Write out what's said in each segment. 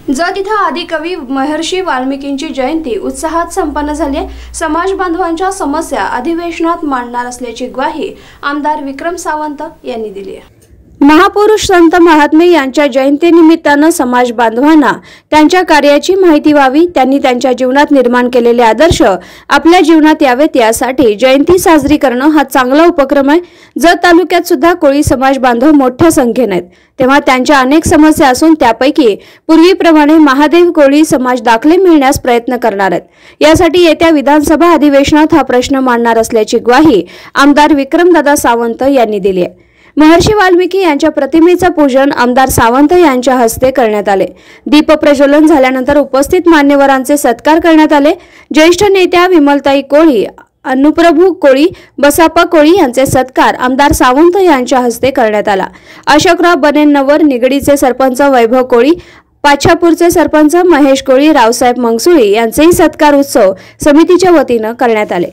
जत इथं आदिकवी महर्षी वाल्मिकींची जयंती उत्साहात संपन्न झाली आहे। समाज बांधवांच्या समस्या अधिवेशनात मांडणार असल्याची ग्वाही आमदार विक्रम सावंत यांनी दिली आहे। महापुरुष संत महात्मे यांच्या जयंतीनिमित्तानं समाज बांधवांना त्यांच्या कार्याची माहिती व्हावी, त्यांनी त्यांच्या जीवनात निर्माण केलेले आदर्श आपल्या जीवनात यावेत यासाठी जयंती साजरी करणं हा चांगला उपक्रम आहे। जत तालुक्यात सुद्धा कोळी समाज बांधव मोठ्या संख्येने आहेत, तेव्हा त्यांच्या अनेक समस्या असून त्यापैकी पूर्वीप्रमाणे महादेव कोळी समाज दाखले मिळण्यास प्रयत्न करणार आहेत। यासाठी येत्या विधानसभा अधिवेशनात हा प्रश्न मांडणार असल्याची ग्वाही आमदार विक्रमदादा सावंत यांनी दिली आहे। महर्षी वाल्मिकी यांच्या प्रतिमेचं पूजन आमदार सावंत यांच्या हस्ते करण्यात आले। दीप प्रज्वलन झाल्यानंतर उपस्थित मान्यवरांचे सत्कार करण्यात आले। ज्येष्ठ नेत्या विमलताई कोळी, अनुप्रभू कोळी, बसाप्पा कोळी यांचे सत्कार आमदार सावंत यांच्या हस्ते करण्यात आला। अशोकराव बनेनवर निगडीचे सरपंच वैभव कोळी, पाछापूरचे सरपंच महेश कोळी, रावसाहेब मंगसुळी यांचेही सत्कार उत्सव समितीच्या वतीने करण्यात आले।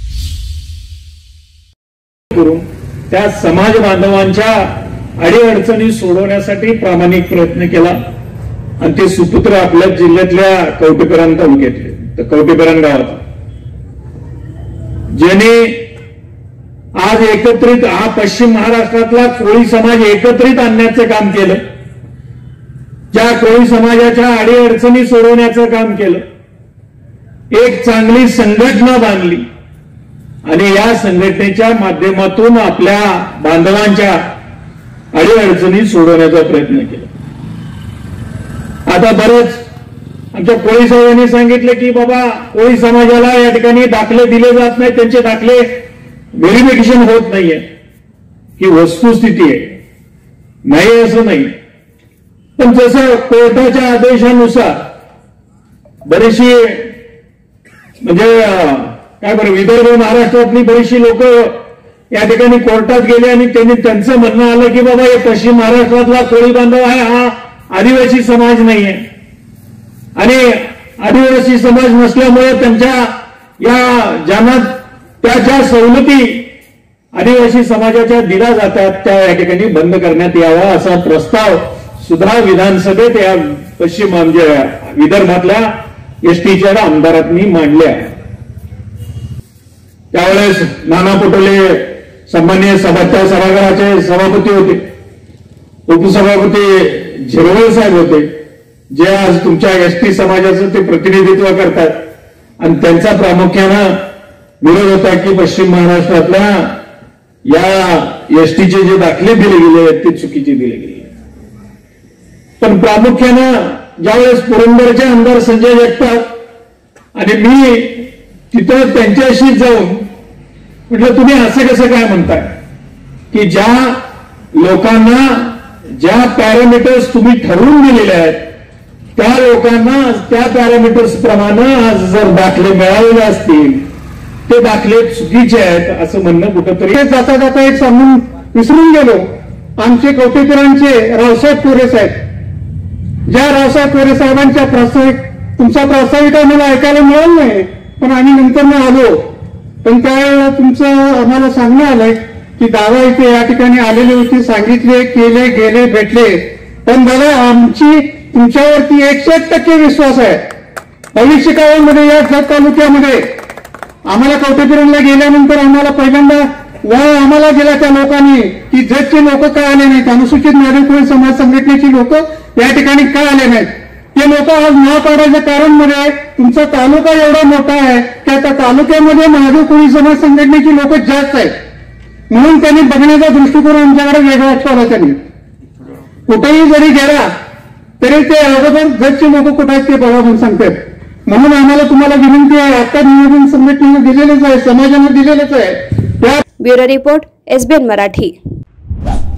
त्या समाज बांधवांच्या अडीअडचणी सोडवण्यासाठी प्रामाणिक प्रयत्न केला आणि ते सुपुत्र आपल्या जिल्ह्यातल्या कवटेकरण तालुक्यातले तर कवटेकरण गावात ज्याने आज एकत्रित हा पश्चिम महाराष्ट्रातला कोळी समाज एकत्रित आणण्याचं काम केलं, ज्या कोळी समाजाच्या अडीअडचणी सोडवण्याचं काम केलं, एक चांगली संघटना बांधली आणि या संघटनेच्या माध्यमातून आपल्या बांधवांच्या अडीअडचणी सोडवण्याचा प्रयत्न केला। आता बरेच आमच्या कोळी साहेबांनी सांगितले की बाबा कोळी समाजाला या ठिकाणी दाखले दिले जात नाही, त्यांचे दाखले व्हेरिफिकेशन होत नाहीये, ही वस्तुस्थिती आहे, नाही असं नाही। पण जसं कोर्टाच्या आदेशानुसार बरीचशी म्हणजे काय बरं विदर्भ महाराष्ट्रातली बरीचशी लोक या ठिकाणी कोर्टात गेले आणि त्यांनी त्यांचं म्हणणं आलं की बाबा हे पश्चिम महाराष्ट्रातला कोळी बांधव आहे, हा आदिवासी समाज नाहीये आणि आदिवासी समाज नसल्यामुळे त्यांच्या या ज्यांना त्या ज्या सवलती आदिवासी समाजाच्या दिल्या जातात त्या या ठिकाणी बंद करण्यात यावा असा प्रस्ताव सुद्धा विधानसभेत या पश्चिम म्हणजे विदर्भातल्या एसटीच्या आमदारांनी मांडल्या। त्यावेळेस नाना पटोले सन्माननीय सभागृहाचे सभापती होते, उपसभापती झिरवळ साहेब होते, जे आज तुमच्या एसटी समाजाचं ते प्रतिनिधित्व करतात आणि त्यांचा प्रामुख्यानं विरोध होता की पश्चिम महाराष्ट्रातल्या या एसटीचे जे दाखले दिले गेले आहेत ते चुकीचे दिले गेले। पण प्रामुख्यानं ज्यावेळेस पुरंदरचे आमदार संजय जगताप आणि मी तिथं त्यांच्याशी जाऊन म्हटलं तुम्ही असं कसं काय म्हणताय की ज्या लोकांना ज्या पॅरामीटर्स तुम्ही ठरवून दिलेले आहेत त्या लोकांना त्या पॅरामीटर्स प्रमाणे आज जर दाखले मिळालेले असतील ते दाखले चुकीचे आहेत असं म्हणणं कुठंतरी जाता जाता एक सांगून विसरून गेलो। आमचे कवटेकरांचे रावसाहेब कोरे साहेब, ज्या रावसाहेब कोरे साहेबांच्या तुमचा प्रास्ताविक आम्हाला ऐकायला मिळालं नाही, पण आम्ही नंतर आलो, पण त्यावेळेला तुमचं आम्हाला सांगणं आलंय की दादा इथे या ठिकाणी आलेले होते, सांगितले, केले, गेले, भेटले, पण दादा आमची तुमच्यावरती 100% विश्वास आहे। भविष्य काळामध्ये या जत तालुक्यामध्ये आम्हाला कवटेकरणला गेल्यानंतर आम्हाला पहिल्यांदा आम्हाला गेला त्या लोकांनी की जतचे लोक का आले नाहीत, अनुसूचित नागरिक कोळी समाज संघटनेची लोक या ठिकाणी का आले नाहीत, ते लोक आज नाव काढायचं कारण म्हणजे तुमचा तालुका एवढा मोठा आहे की त्या तालुक्यामध्ये महादेव कोळी समाज संघटनेची लोक जास्त आहेत, म्हणून त्यांनी बघण्याचा दृष्टिकोन आमच्याकडे वेगळा ठेवला। त्यांनी कुठेही जरी गेला तरी ते अगोदर जतचे लोक कुठे आहेत ते बघा म्हणून सांगतात। म्हणून आम्हाला तुम्हाला विनंती आहे, आता नियोजन संघटनेने दिलेलेच आहे, समाजाने दिलेलेच आहे। Bureau report, SBN Marathi.